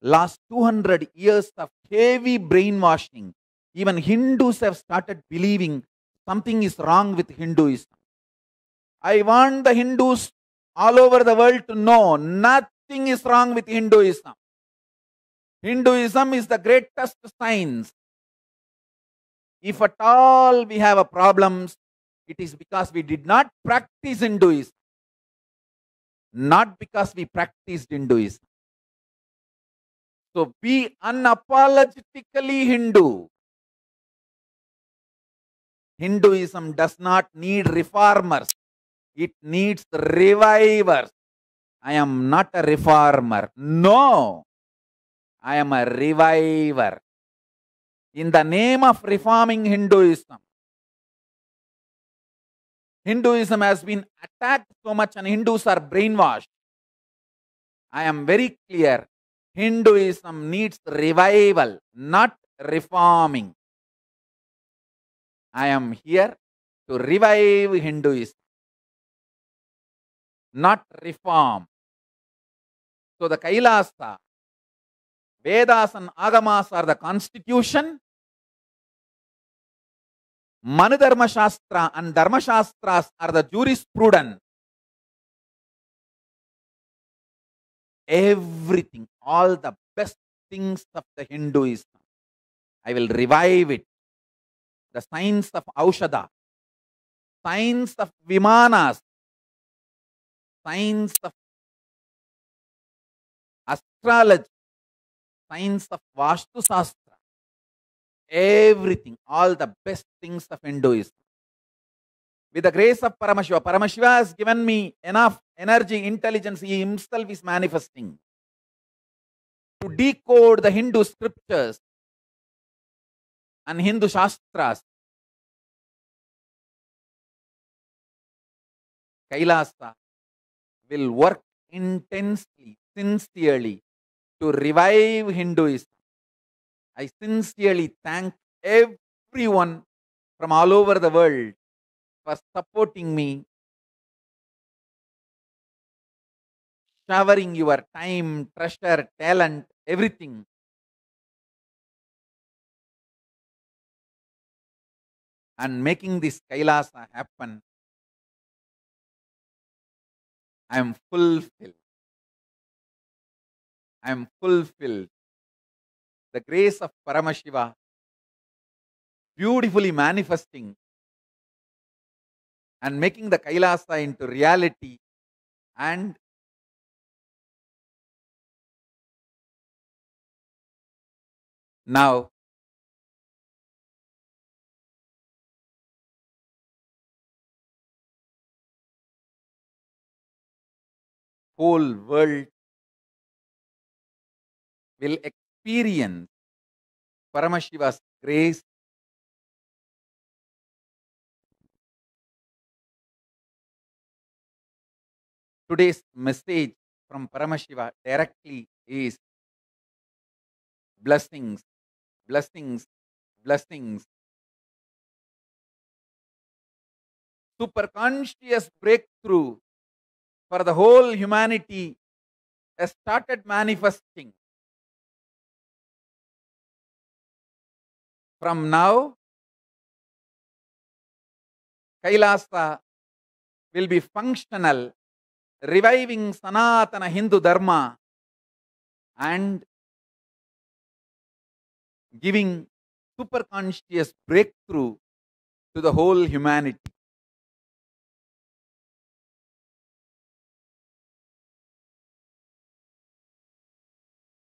last 200 years of heavy brainwashing, even Hindus have started believing something is wrong with Hinduism. I want the Hindus all over the world to know nothing is wrong with Hinduism. Hinduism is the greatest science. If at all we have a problems, it is because we did not practice Hinduism, not because we practiced Hinduism. So be unapologetically Hindu. Hinduism does not need reformers. It needs revivers. I am not a reformer. No. I am a reviver. In the name of reforming Hinduism, Hinduism has been attacked so much and Hindus are brainwashed. I am very clear. Hinduism needs revival, not reforming. I am here to revive Hinduism, not reform. So the Kailasa, Vedas and Agamas are the constitution. Manudharma Shastra and Dharma Shastras are the jurisprudence. Everything, all the best things of the Hinduism, I will revive it. The science of Aushadha, science of Vimanas, science of astrology, science of Vastu Shastra, everything, all the best things of Hinduism. With the grace of Paramashiva, Paramashiva has given me enough energy, intelligence, he himself is manifesting to decode the Hindu scriptures and Hindu Shastras. Kailasa will work intensely, sincerely to revive Hinduism. I sincerely thank everyone from all over the world for supporting me, showering your time, treasure, talent, everything. And making this Kailasa happen. I am fulfilled. I am fulfilled. The grace of Paramashiva beautifully manifesting and making the Kailasa into reality, and now whole world will experience Paramashiva's grace. Today's message from Paramashiva directly is blessings, blessings, blessings. Superconscious breakthrough for the whole humanity has started manifesting. From now, Kailasa will be functional, reviving Sanatana Hindu Dharma and giving superconscious breakthrough to the whole humanity.